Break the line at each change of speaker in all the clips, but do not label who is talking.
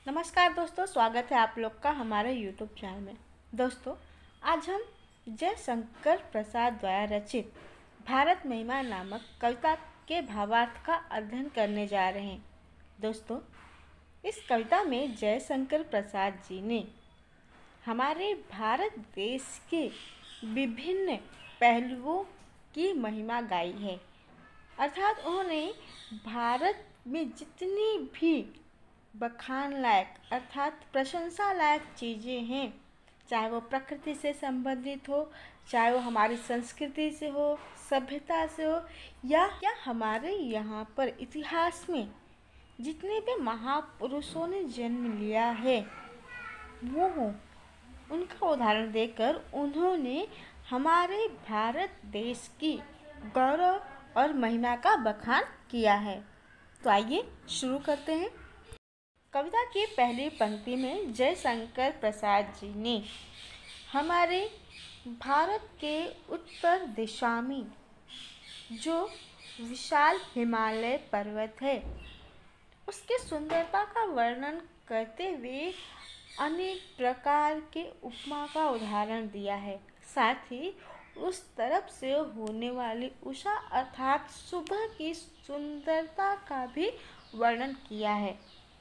नमस्कार दोस्तों, स्वागत है आप लोग का हमारे YouTube चैनल में। दोस्तों, आज हम जयशंकर प्रसाद द्वारा रचित भारत महिमा नामक कविता के भावार्थ का अध्ययन करने जा रहे हैं। दोस्तों, इस कविता में जयशंकर प्रसाद जी ने हमारे भारत देश के विभिन्न पहलुओं की महिमा गाई है। अर्थात उन्होंने भारत में जितनी भी बखान लायक अर्थात प्रशंसा लायक चीज़ें हैं, चाहे वो प्रकृति से संबंधित हो, चाहे वो हमारी संस्कृति से हो, सभ्यता से हो, या हमारे यहाँ पर इतिहास में जितने भी महापुरुषों ने जन्म लिया है वो हो, उनका उदाहरण देकर उन्होंने हमारे भारत देश की गौरव और महिमा का बखान किया है। तो आइए शुरू करते हैं। कविता की पहली पंक्ति में जयशंकर प्रसाद जी ने हमारे भारत के उत्तर दिशा में जो विशाल हिमालय पर्वत है उसकी सुंदरता का वर्णन करते हुए अनेक प्रकार के उपमा का उदाहरण दिया है। साथ ही उस तरफ से होने वाली उषा अर्थात सुबह की सुंदरता का भी वर्णन किया है।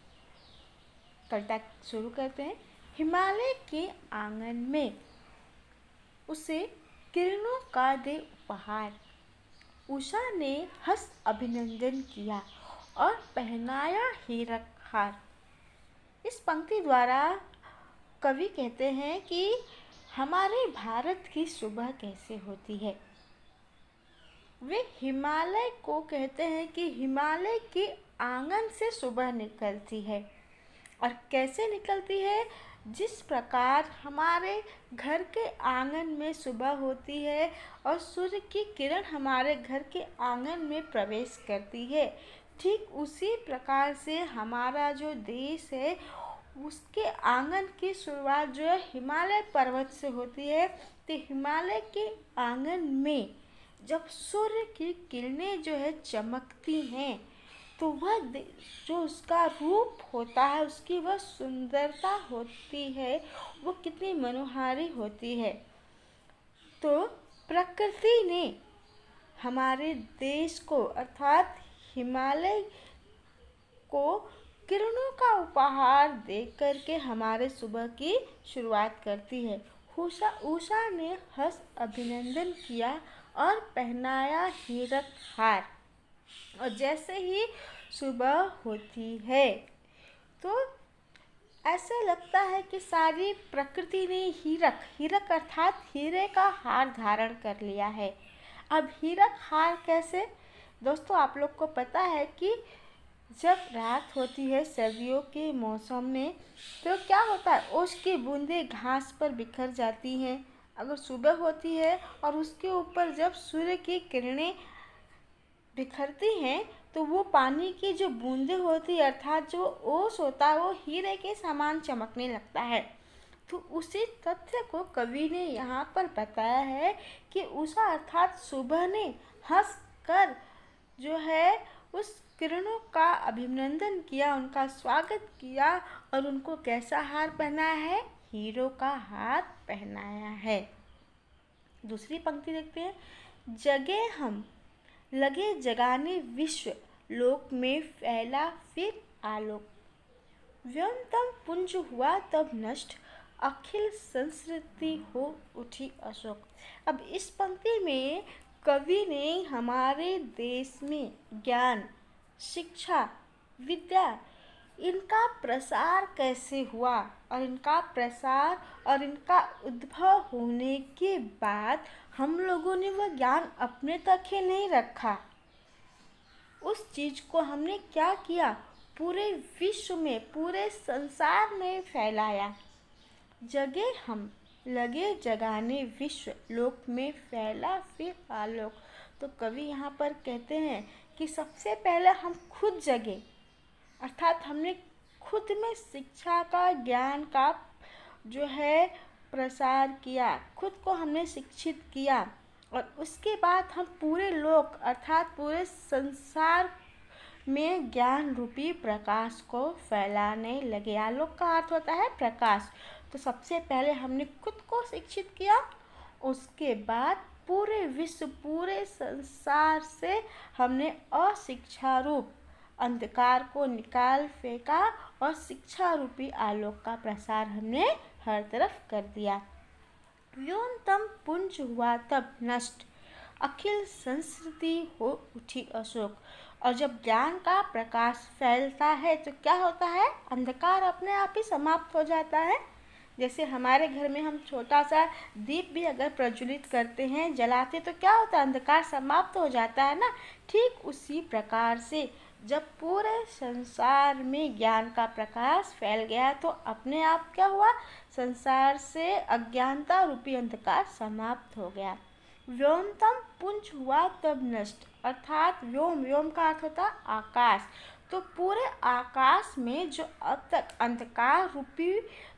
कविता शुरू करते हैं। हिमालय के आंगन में उसे किरणों का दे उपहार, उषा ने हंस अभिनंदन किया और पहनाया हीरक हार। इस पंक्ति द्वारा कवि कहते हैं कि हमारे भारत की सुबह कैसे होती है। वे हिमालय को कहते हैं कि हिमालय के आंगन से सुबह निकलती है। और कैसे निकलती है? जिस प्रकार हमारे घर के आंगन में सुबह होती है और सूर्य की किरण हमारे घर के आंगन में प्रवेश करती है, ठीक उसी प्रकार से हमारा जो देश है उसके आंगन की शुरुआत जो है हिमालय पर्वत से होती है। तो हिमालय के आंगन में जब सूर्य की किरणें जो है चमकती हैं तो वह जो उसका रूप होता है, उसकी वह सुंदरता होती है, वो कितनी मनोहारी होती है। तो प्रकृति ने हमारे देश को अर्थात हिमालय को किरणों का उपहार दे करके हमारे सुबह की शुरुआत करती है। उषा ने हंस अभिनंदन किया और पहनाया हीरक हार। और जैसे ही सुबह होती है तो ऐसे लगता है कि सारी प्रकृति ने हीरक अर्थात हीरे का हार धारण कर लिया है। अब हीरक हार कैसे? दोस्तों, आप लोग को पता है कि जब रात होती है सर्दियों के मौसम में तो क्या होता है, ओस की बूंदें घास पर बिखर जाती हैं। अगर सुबह होती है और उसके ऊपर जब सूर्य की किरणें बिखरती हैं तो वो पानी की जो बूंदें होती है अर्थात जो ओस होता है वो हीरे के समान चमकने लगता है। तो उसी तथ्य को कवि ने यहाँ पर बताया है कि उषा अर्थात सुबह ने हंस कर जो है उस किरणों का अभिनंदन किया, उनका स्वागत किया और उनको कैसा हार पहनाया है? हीरों का हार पहनाया है। दूसरी पंक्ति देखते हैं। जगे हम लगे जगाने विश्व, लोक में फैला फिर आलोक, व्योमतम पुंज हुआ तब नष्ट, अखिल संस्कृति हो उठी अशोक। अब इस पंक्ति में कवि ने हमारे देश में ज्ञान, शिक्षा, विद्या इनका प्रसार कैसे हुआ और इनका प्रसार और इनका उद्भव होने के बाद हम लोगों ने वह ज्ञान अपने तक ही नहीं रखा, उस चीज़ को हमने क्या किया? पूरे विश्व में, पूरे संसार में फैलाया। जगे हम लगे जगाने विश्व, लोक में फैला फिर आलोक। तो कवि यहाँ पर कहते हैं कि सबसे पहले हम खुद जगे अर्थात हमने खुद में शिक्षा का, ज्ञान का जो है प्रसार किया, खुद को हमने शिक्षित किया और उसके बाद हम पूरे लोक अर्थात पूरे संसार में ज्ञान रूपी प्रकाश को फैलाने लगे। आलोक का अर्थ होता है प्रकाश। तो सबसे पहले हमने खुद को शिक्षित किया, उसके बाद पूरे विश्व, पूरे संसार से हमने अशिक्षा रूप अंधकार को निकाल फेंका और शिक्षा रूपी आलोक का प्रसार हमने हर तरफ कर दिया। व्योमतम पुंज हुआ तब नष्ट, अखिल संस्कृति हो उठी अशोक। और जब ज्ञान का प्रकाश फैलता है तो क्या होता है, अंधकार अपने आप ही समाप्त हो जाता है। जैसे हमारे घर में हम छोटा सा दीप भी अगर प्रज्वलित करते हैं, जलाते, तो क्या होता है, अंधकार समाप्त हो जाता है ना। ठीक उसी प्रकार से जब पूरे संसार में ज्ञान का प्रकाश फैल गया तो अपने आप क्या हुआ, संसार से अज्ञानता रूपी अंधकार समाप्त हो गया। व्योमतम पुंज हुआ तब नष्ट, अर्थात व्योम, व्योम का अर्थ होता आकाश। तो पूरे आकाश में जो अब तक अंधकार रूपी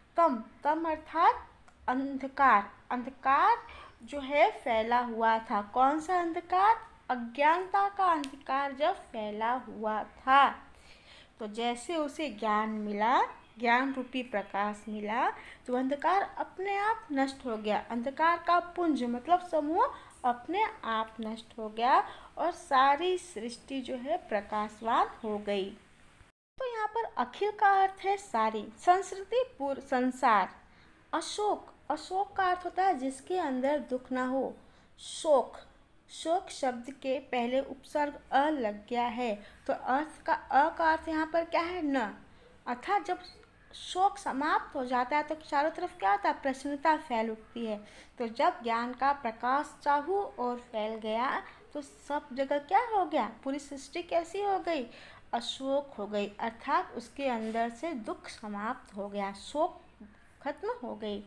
कम अर्थात अंधकार, अंधकार जो है फैला हुआ था, कौन सा अंधकार, अज्ञानता का अंधकार जब फैला हुआ था, तो जैसे उसे ज्ञान मिला, ज्ञान रूपी प्रकाश मिला, तो अंधकार अपने आप नष्ट हो गया। अंधकार का पुंज मतलब समूह अपने आप नष्ट हो गया और सारी सृष्टि जो है प्रकाशवान हो गई। तो यहाँ पर अखिल का अर्थ है सारी, संस्कृति पूर्ण संसार। अशोक, अशोक का अर्थ होता है जिसके अंदर दुख ना हो, शोक। शोक शब्द के पहले उपसर्ग अ लग गया है, तो अर्थ का अ का अर्थ यहाँ पर क्या है, न। अर्थात जब शोक समाप्त हो जाता है तो चारों तरफ क्या होता है, प्रसन्नता फैल उठती है। तो जब ज्ञान का प्रकाश चाहू और फैल गया तो सब जगह क्या हो गया, पूरी सृष्टि कैसी हो गई, अशोक हो गई। अर्थात उसके अंदर से दुख समाप्त हो गया, शोक खत्म हो गई।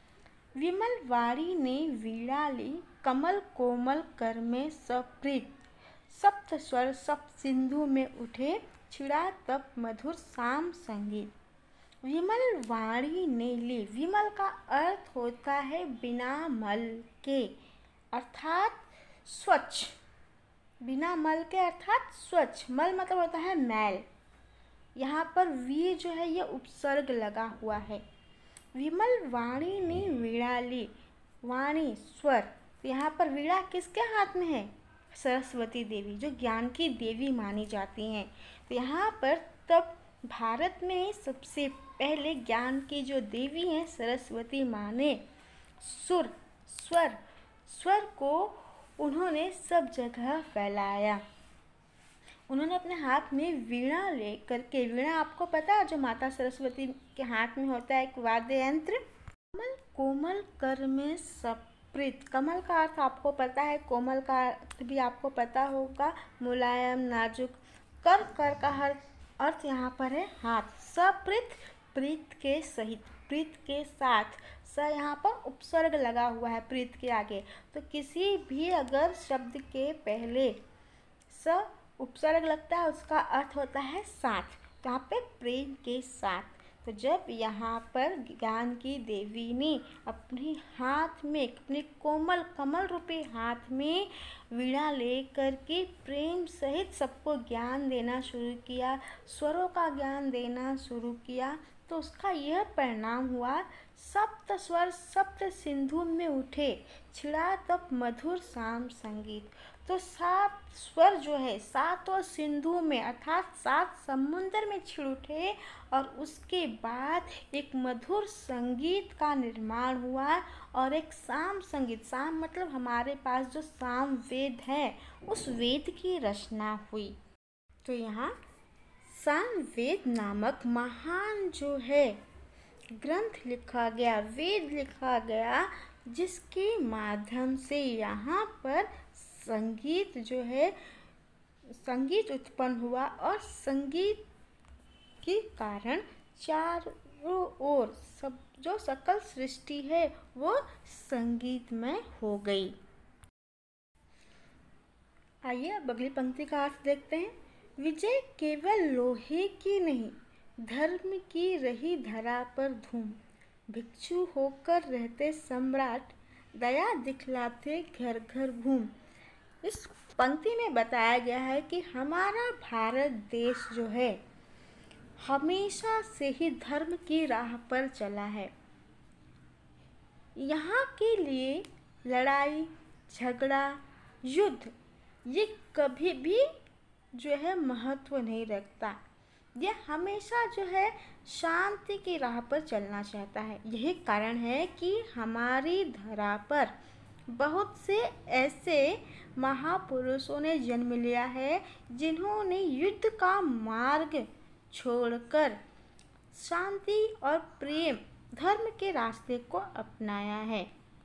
विमल वाणी ने वीणा ली, कमल कोमल कर में सप्रीत। सप्त स्वर सप्त सिंधु में उठे, छिड़ा तब मधुर साम संगीत। विमल वाणी ने ली, विमल का अर्थ होता है बिना मल के, अर्थात स्वच्छ, बिना मल के अर्थात स्वच्छ। मल मतलब होता है मैल। यहाँ पर वी जो है ये उपसर्ग लगा हुआ है। विमल वाणी ने वीणा ली, वाणी स्वर, तो यहाँ पर वीणा किसके हाथ में है, सरस्वती देवी, जो ज्ञान की देवी मानी जाती हैं। तो यहाँ पर तब भारत में सबसे पहले ज्ञान की जो देवी हैं सरस्वती माँ ने सुर, स्वर, स्वर को उन्होंने सब जगह फैलाया। उन्होंने अपने हाथ में वीणा ले करके, वीणा आपको पता है जो माता सरस्वती के हाथ में होता है एक वाद्य यंत्र। कमल कोमल कर में सप्रीत, कमल का अर्थ आपको पता है, कोमल का अर्थ भी आपको पता होगा, मुलायम, नाजुक। कर, कर का अर्थ यहाँ पर है हाथ। सप्रीत, प्रीत के सहित, प्रीत के साथ। स यहाँ पर उपसर्ग लगा हुआ है प्रीत के आगे, तो किसी भी अगर शब्द के पहले स उपसर्ग लगता है उसका अर्थ होता है साथ। तो यहाँ पे प्रेम के साथ। तो जब यहाँ पर ज्ञान की देवी ने अपने हाथ में, अपने कोमल कमल रूपी हाथ में वीणा लेकर के प्रेम सहित सबको ज्ञान देना शुरू किया, स्वरों का ज्ञान देना शुरू किया, तो उसका यह परिणाम हुआ, सप्त स्वर सप्त सिंधु में उठे, छिड़ा तब मधुर साम संगीत। तो 7 स्वर जो है सातों सिंधु में अर्थात 7 समुंदर में छिड़ उठे और उसके बाद एक मधुर संगीत का निर्माण हुआ और एक साम संगीत, साम मतलब हमारे पास जो साम वेद है उस वेद की रचना हुई। तो यहाँ साम वेद नामक महान जो है ग्रंथ लिखा गया, वेद लिखा गया, जिसके माध्यम से यहाँ पर संगीत जो है, संगीत उत्पन्न हुआ और संगीत के कारण चारों ओर सब जो सकल सृष्टि है वो संगीतमय हो गई। आइए अब अगली पंक्ति का अर्थ देखते हैं। विजय केवल लोहे की नहीं, धर्म की रही धरा पर धूम। भिक्षु होकर रहते सम्राट, दया दिखलाते घर घर घूम। इस पंक्ति में बताया गया है कि हमारा भारत देश जो है हमेशा से ही धर्म की राह पर चला है। यहाँ के लिए लड़ाई झगड़ा युद्ध ये कभी भी जो है महत्व नहीं रखता। यह हमेशा जो है शांति की राह पर चलना चाहता है। यही कारण है कि हमारी धरा पर बहुत से ऐसे महापुरुषों ने जन्म लिया है जिन्होंने युद्ध का मार्ग छोड़कर शांति और प्रेम धर्म के रास्ते को अपनाया है।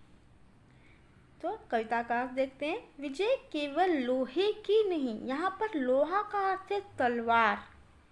तो कविता का अर्थ देखते हैं। विजय केवल लोहे की नहीं, यहाँ पर लोहा का अर्थ है तलवार,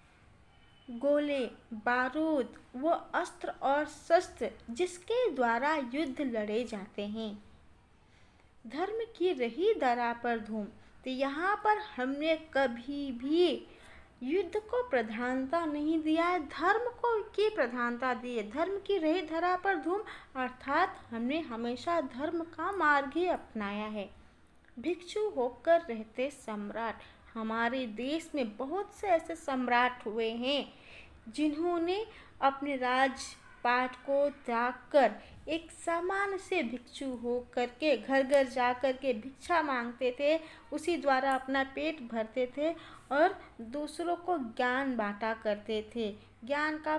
गोले, बारूद, वो अस्त्र और शस्त्र जिसके द्वारा युद्ध लड़े जाते हैं। धर्म की रही धरा पर धूम, तो यहाँ पर हमने कभी भी युद्ध को प्रधानता नहीं दिया है, धर्म को की प्रधानता दी है। धर्म की रही धरा पर धूम अर्थात हमने हमेशा धर्म का मार्ग ही अपनाया है। भिक्षु होकर रहते सम्राट, हमारे देश में बहुत से ऐसे सम्राट हुए हैं जिन्होंने अपने राजपाट को त्याग कर एक सामान्य से भिक्षु हो करके घर घर जा कर के भिक्षा मांगते थे, उसी द्वारा अपना पेट भरते थे और दूसरों को ज्ञान बांटा करते थे। ज्ञान का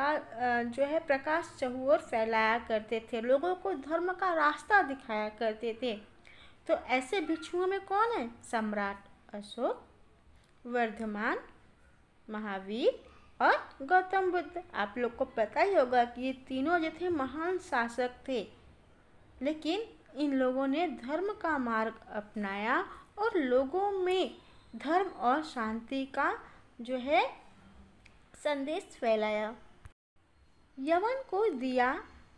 प्रकाश चहुओर फैलाया करते थे, लोगों को धर्म का रास्ता दिखाया करते थे। तो ऐसे भिक्षुओं में कौन है? सम्राट अशोक, वर्धमान, महावीर और गौतम बुद्ध। आप लोग को पता ही होगा कि ये तीनों जो थे महान शासक थे, लेकिन इन लोगों ने धर्म का मार्ग अपनाया और लोगों में धर्म और शांति का जो है संदेश फैलाया। यवन को दिया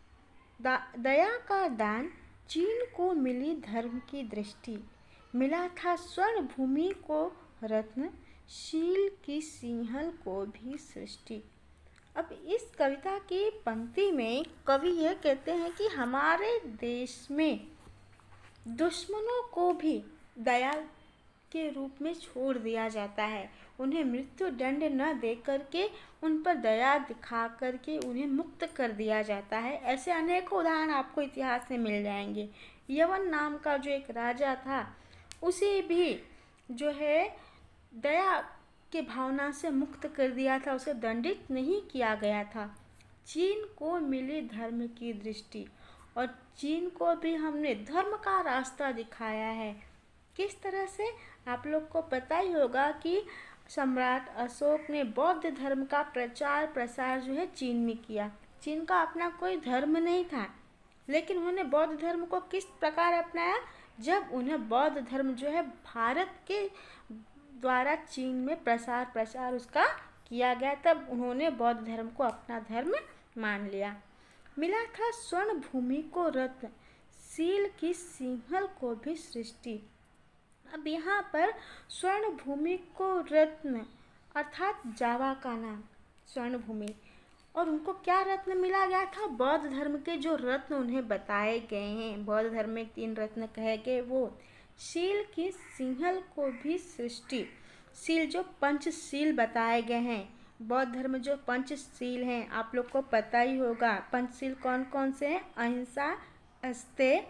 दया का दान, चीन को मिली धर्म की दृष्टि, मिला था स्वर्ण भूमि को रत्न, शील की सिंहल को भी सृष्टि। अब इस कविता की पंक्ति में कवि यह कहते हैं कि हमारे देश में दुश्मनों को भी दया के रूप में छोड़ दिया जाता है, उन्हें मृत्यु दंड न दे करके उन पर दया दिखा करके उन्हें मुक्त कर दिया जाता है। ऐसे अनेकों उदाहरण आपको इतिहास में मिल जाएंगे। यवन नाम का जो एक राजा था, उसे भी जो है दया के भावना से मुक्त कर दिया था, उसे दंडित नहीं किया गया था। चीन को मिली धर्म की दृष्टि, और चीन को भी हमने धर्म का रास्ता दिखाया है। किस तरह से? आप लोग को पता ही होगा कि सम्राट अशोक ने बौद्ध धर्म का प्रचार प्रसार जो है चीन में किया। चीन का अपना कोई धर्म नहीं था, लेकिन उन्होंने बौद्ध धर्म को किस प्रकार अपनाया? जब उन्हें बौद्ध धर्म जो है भारत के द्वारा चीन में प्रसार उसका किया गया, तब उन्होंने बौद्ध धर्म को अपना धर्म मान लिया। मिला था स्वर्ण भूमि को रत्न, सील की सिंहल को भी सृष्टि। अब यहाँ पर स्वर्ण भूमि को रत्न अर्थात जावा का नाम स्वर्ण भूमि, और उनको क्या रत्न मिला गया था? बौद्ध धर्म के जो रत्न उन्हें बताए गए हैं, बौद्ध धर्म में 3 रत्न कहे गए, वो शील की सिंहल को भी सृष्टि। शील जो पंचशील बताए गए हैं, बौद्ध धर्म जो पंचशील हैं, आप लोग को पता ही होगा। पंचशील कौन कौन से हैं? अहिंसा, अस्तेय,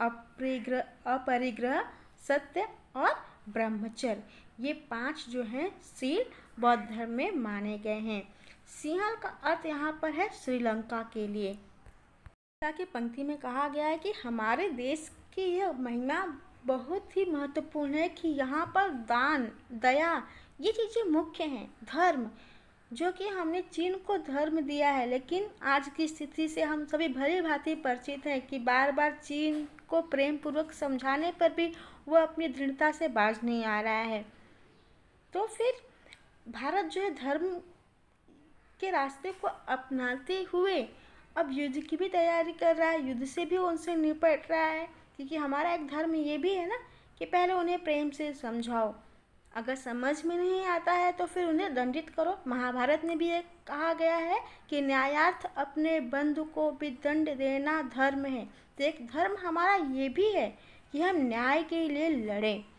अपरिग्रह, सत्य और ब्रह्मचर्य, ये 5 जो हैं शील बौद्ध धर्म में माने गए हैं। सिंहल का अर्थ यहाँ पर है श्रीलंका के लिए। ताकि पंक्ति में कहा गया है कि हमारे देश की यह महिमा बहुत ही महत्वपूर्ण है कि यहाँ पर दान, दया, ये चीज़ें मुख्य हैं। धर्म, जो कि हमने चीन को धर्म दिया है, लेकिन आज की स्थिति से हम सभी भली भांति परिचित हैं कि बार बार चीन को प्रेम पूर्वक समझाने पर भी वो अपनी दृढ़ता से बाज नहीं आ रहा है। तो फिर भारत जो है धर्म के रास्ते को अपनाते हुए अब युद्ध की भी तैयारी कर रहा है, युद्ध से भी उनसे निपट रहा है, क्योंकि हमारा एक धर्म ये भी है ना कि पहले उन्हें प्रेम से समझाओ, अगर समझ में नहीं आता है तो फिर उन्हें दंडित करो। महाभारत में भी एक कहा गया है कि न्यायार्थ अपने बंधु को भी दंड देना धर्म है। तो एक धर्म हमारा ये भी है कि हम न्याय के लिए लड़ें।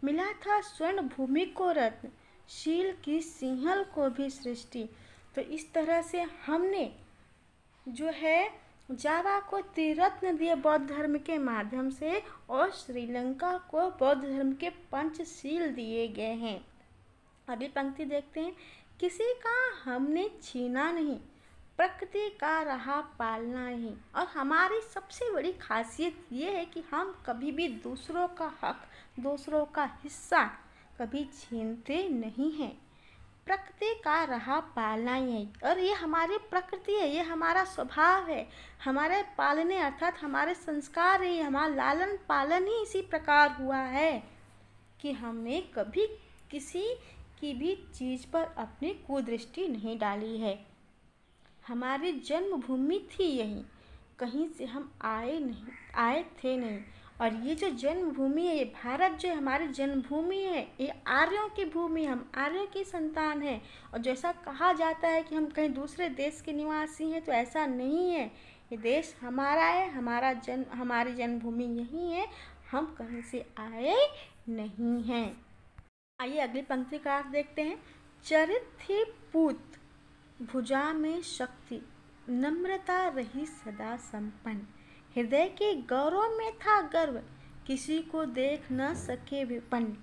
मिला था स्वर्ण भूमि को रत्न, शील की सिंहल को भी सृष्टि। तो इस तरह से हमने जो है जावा को त्रिरत्न दिए बौद्ध धर्म के माध्यम से, और श्रीलंका को बौद्ध धर्म के पंचशील दिए गए हैं। अगली पंक्ति देखते हैं। किसी का हमने छीना नहीं, प्रकृति का रहा पालना ही। और हमारी सबसे बड़ी खासियत ये है कि हम कभी भी दूसरों का हक, दूसरों का हिस्सा कभी छीनते नहीं हैं। प्रकृति का रहा पालना ही है, और ये हमारी प्रकृति है, ये हमारा स्वभाव है, हमारे पालने अर्थात हमारे संस्कार है, हमारा लालन पालन ही इसी प्रकार हुआ है कि हमने कभी किसी की भी चीज़ पर अपनी कुदृष्टि नहीं डाली है। हमारी जन्मभूमि थी यही, कहीं से हम आए थे नहीं। और ये जो जन्मभूमि है, ये भारत जो हमारी जन्मभूमि है, ये आर्यों की भूमि, हम आर्यों की संतान हैं। और जैसा कहा जाता है कि हम कहीं दूसरे देश के निवासी हैं, तो ऐसा नहीं है। ये देश हमारा है, हमारी जन्मभूमि यही है, हम कहीं से आए नहीं हैं। आइए अगली पंक्ति का अर्थ देखते हैं। चरित थी पूत, भुजा में शक्ति, नम्रता रही सदा संपन्न। हृदय के गौरव में था गर्व, किसी को देख न सके विपन्न।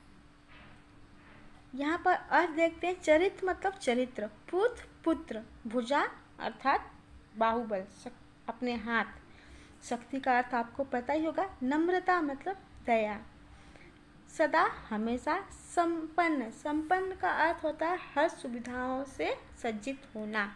यहाँ पर अर्थ देखते हैं। चरित मतलब चरित्र, पूत पुत्र, भुजा अर्थात बाहुबल, अपने हाथ, शक्ति का अर्थ आपको पता ही होगा। नम्रता मतलब दया, सदा हमेशा संपन्न, संपन्न का अर्थ होता है हर सुविधाओं से सज्जित होना।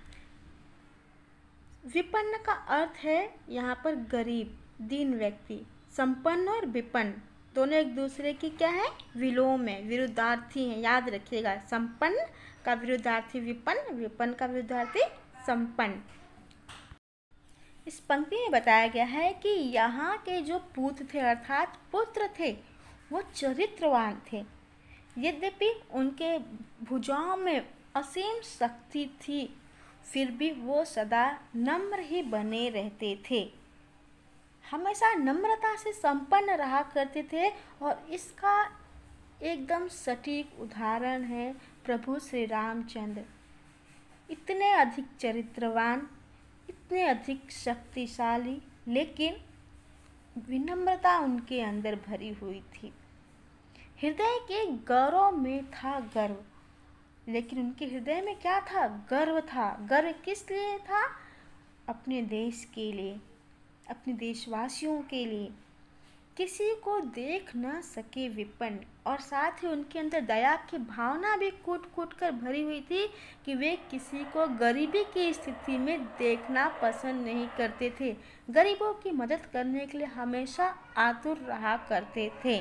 विपन्न का अर्थ है यहाँ पर गरीब, दीन व्यक्ति। संपन्न और विपन्न दोनों एक दूसरे की क्या है, विलोम है, विरुद्धार्थी हैं, याद रखिएगा। संपन्न का विरुद्धार्थी विपन्न, विपन्न का विरुद्धार्थी संपन्न। इस पंक्ति में बताया गया है कि यहाँ के जो पूत थे अर्थात पुत्र थे, वो चरित्रवान थे। यद्यपि उनके भुजाओं में असीम शक्ति थी, फिर भी वो सदा नम्र ही बने रहते थे, हमेशा नम्रता से संपन्न रहा करते थे। और इसका एकदम सटीक उदाहरण है प्रभु श्री रामचंद्र। इतने अधिक चरित्रवान, इतने अधिक शक्तिशाली, लेकिन विनम्रता उनके अंदर भरी हुई थी। हृदय के गौरव में था गर्व, लेकिन उनके हृदय में क्या था, गर्व था। गर्व किस लिए था, अपने देश के लिए, अपने देशवासियों के लिए। किसी को देख न सके विपन्न, और साथ ही उनके अंदर दया की भावना भी कूट कूट कर भरी हुई थी कि वे किसी को गरीबी की स्थिति में देखना पसंद नहीं करते थे, गरीबों की मदद करने के लिए हमेशा आतुर रहा करते थे।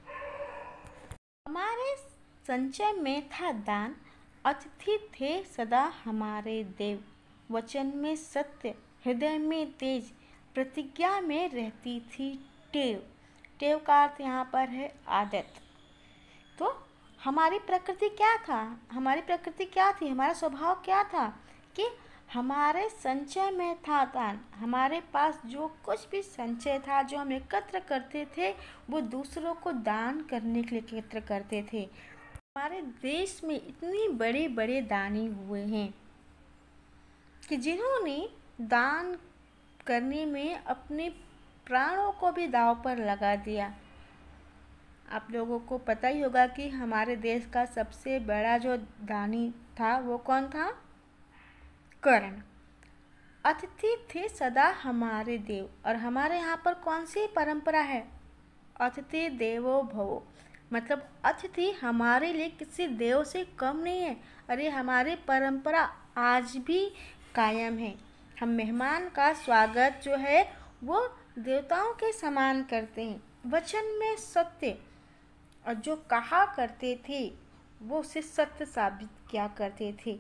हमारे संचय में था दान, अतिथि थे सदा हमारे देव। वचन में सत्य, हृदय में तेज, प्रतिज्ञा में रहती थी टेव। टेव का अर्थ यहाँ पर है आदत। तो हमारी प्रकृति क्या था, हमारी प्रकृति क्या थी, हमारा स्वभाव क्या था कि हमारे संचय में था दान। हमारे पास जो कुछ भी संचय था, जो हम एकत्र करते थे, वो दूसरों को दान करने के लिए एकत्र करते थे। हमारे देश में इतनी बड़े बड़े दानी हुए हैं कि जिन्होंने दान करने में अपने प्राणों को भी दांव पर लगा दिया। आप लोगों को पता ही होगा कि हमारे देश का सबसे बड़ा जो दानी था वो कौन था, कर्ण। अतिथि थे सदा हमारे देव, और हमारे यहाँ पर कौन सी परंपरा है, अतिथि देवो भवो, मतलब अतिथि हमारे लिए किसी देव से कम नहीं है। अरे हमारी परंपरा आज भी कायम है। हम मेहमान का स्वागत जो है वो देवताओं के समान करते हैं। वचन में सत्य, और जो कहा करते थे वो उसे सत्य साबित किया करते थे।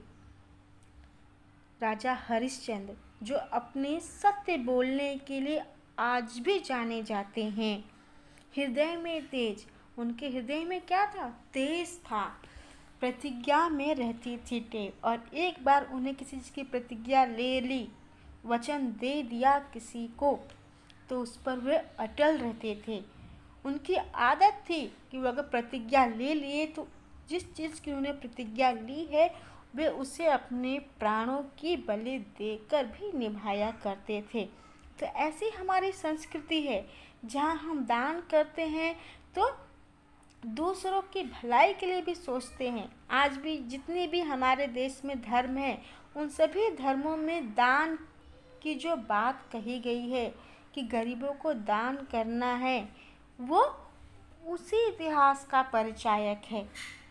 राजा हरिश्चंद्र जो अपने सत्य बोलने के लिए आज भी जाने जाते हैं। हृदय में तेज, उनके हृदय में क्या था, तेज था। प्रतिज्ञा में रहती थी टेव, और एक बार उन्हें किसी चीज़ की प्रतिज्ञा ले ली, वचन दे दिया किसी को, तो उस पर वे अटल रहते थे। उनकी आदत थी कि वो अगर प्रतिज्ञा ले लिए तो जिस चीज़ की उन्हें प्रतिज्ञा ली है वे उसे अपने प्राणों की बलि देकर भी निभाया करते थे। तो ऐसी हमारी संस्कृति है जहाँ हम दान करते हैं तो दूसरों की भलाई के लिए भी सोचते हैं। आज भी जितने भी हमारे देश में धर्म हैं उन सभी धर्मों में दान की जो बात कही गई है कि गरीबों को दान करना है, वो उसी इतिहास का परिचायक है।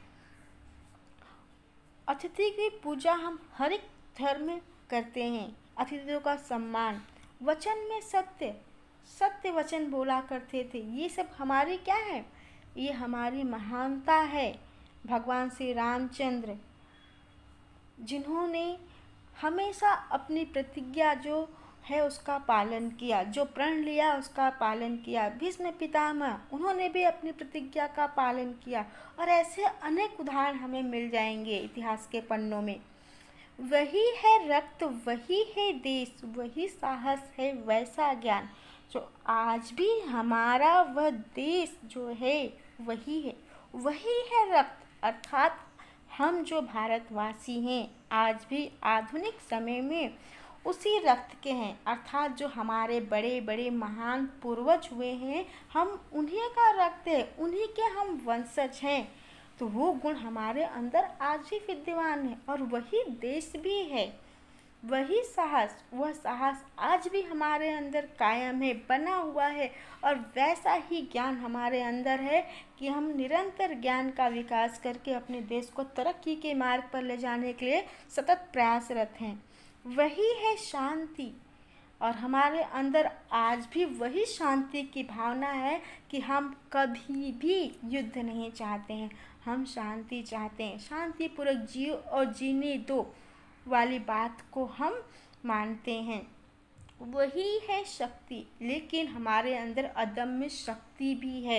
अतिथि की पूजा हम हर एक धर्म में करते हैं। अतिथियों का सम्मान, वचन में सत्य, सत्य वचन बोला करते थे। ये सब हमारी क्या है? ये हमारी महानता है। भगवान श्री रामचंद्र जिन्होंने हमेशा अपनी प्रतिज्ञा जो है उसका पालन किया, जो प्रण लिया उसका पालन किया। भीष्म पितामह उन्होंने भी अपनी प्रतिज्ञा का पालन किया और ऐसे अनेक उदाहरण हमें मिल जाएंगे इतिहास के पन्नों में। वही है रक्त, वही है देश, वही साहस है वैसा ज्ञान। जो आज भी हमारा वह देश जो है वही है रक्त, अर्थात हम जो भारतवासी हैं आज भी आधुनिक समय में उसी रक्त के हैं। अर्थात जो हमारे बड़े बड़े महान पूर्वज हुए हैं हम उन्हीं का रक्त है, उन्हीं के हम वंशज हैं। तो वो गुण हमारे अंदर आज भी विद्यमान है और वही देश भी है, वही साहस, वह साहस आज भी हमारे अंदर कायम है, बना हुआ है। और वैसा ही ज्ञान हमारे अंदर है कि हम निरंतर ज्ञान का विकास करके अपने देश को तरक्की के मार्ग पर ले जाने के लिए सतत प्रयासरत हैं। वही है शांति और हमारे अंदर आज भी वही शांति की भावना है कि हम कभी भी युद्ध नहीं चाहते हैं, हम शांति चाहते हैं। शांतिपूर्वक जियो और जीने दो वाली बात को हम मानते हैं। वही है शक्ति, लेकिन हमारे अंदर अदम्य शक्ति भी है।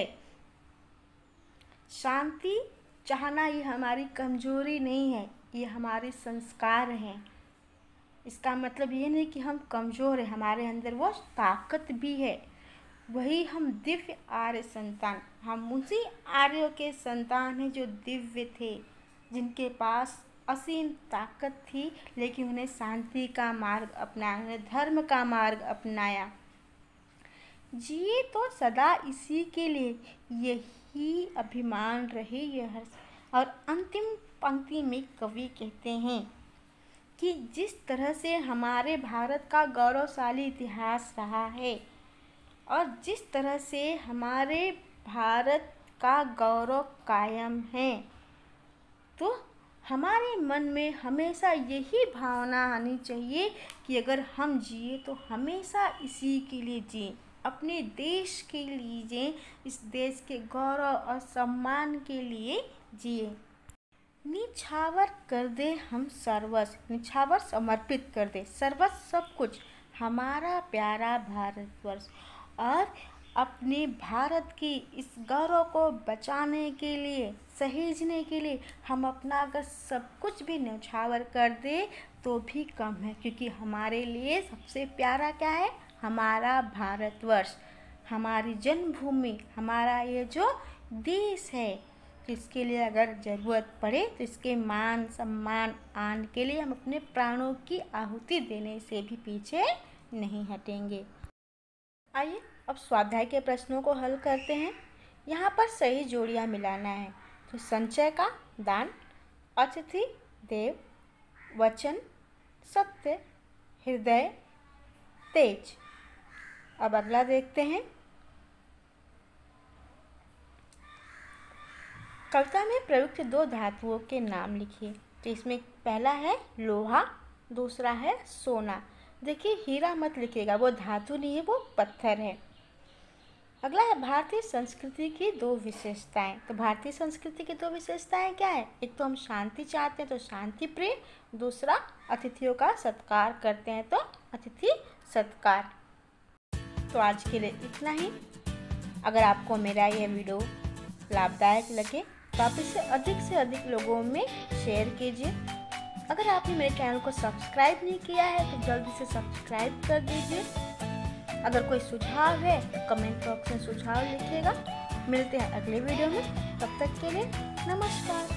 शांति चाहना ये हमारी कमजोरी नहीं है, ये हमारे संस्कार हैं। इसका मतलब ये नहीं कि हम कमज़ोर हैं, हमारे अंदर वो ताकत भी है। वही हम दिव्य आर्य संतान, हम उसी आर्यों के संतान हैं जो दिव्य थे, जिनके पास असीम ताकत थी, लेकिन उन्हें शांति का मार्ग अपनाया, उन्हें धर्म का मार्ग अपनाया। जिए तो सदा इसी के लिए, यही अभिमान रहे यह हर्ष। और अंतिम पंक्ति में कवि कहते हैं कि जिस तरह से हमारे भारत का गौरवशाली इतिहास रहा है और जिस तरह से हमारे भारत का गौरव कायम है, तो हमारे मन में हमेशा यही भावना आनी चाहिए कि अगर हम जिए तो हमेशा इसी के लिए जिए, अपने देश के लिए जिए, इस देश के गौरव और सम्मान के लिए जिए। निछावर कर दे हम सर्वस्व, निछावर समर्पित कर दे सर्वस्व, सब कुछ हमारा प्यारा भारतवर्ष। और अपने भारत की इस गौरव को बचाने के लिए, सहेजने के लिए हम अपना अगर सब कुछ भी न्यौछावर कर दे तो भी कम है, क्योंकि हमारे लिए सबसे प्यारा क्या है? हमारा भारतवर्ष, हमारी जन्मभूमि, हमारा ये जो देश है। इसके लिए अगर ज़रूरत पड़े तो इसके मान सम्मान आन के लिए हम अपने प्राणों की आहुति देने से भी पीछे नहीं हटेंगे। आइए अब स्वाध्याय के प्रश्नों को हल करते हैं। यहाँ पर सही जोड़ियाँ मिलाना है। तो संचय का दान, अतिथि देव, वचन, सत्य, हृदय, तेज। अब अगला देखते हैं। कविता में प्रयुक्त दो धातुओं के नाम लिखिए। तो इसमें पहला है लोहा, दूसरा है सोना। देखिए हीरा मत लिखिएगा, वो धातु नहीं है, वो पत्थर है। अगला है भारतीय संस्कृति की दो विशेषताएं। तो भारतीय संस्कृति की दो विशेषताएं क्या है? एक तो हम शांति चाहते हैं तो शांति प्रिय, दूसरा अतिथियों का सत्कार करते हैं तो अतिथि सत्कार। तो आज के लिए इतना ही। अगर आपको मेरा यह वीडियो लाभदायक लगे तो आप इसे अधिक से अधिक लोगों में शेयर कीजिए। अगर आपने मेरे चैनल को सब्सक्राइब नहीं किया है तो जल्दी से सब्सक्राइब कर दीजिए। अगर कोई सुझाव है तो कमेंट बॉक्स में सुझाव लिखिएगा। मिलते हैं अगले वीडियो में, तब तक के लिए नमस्कार।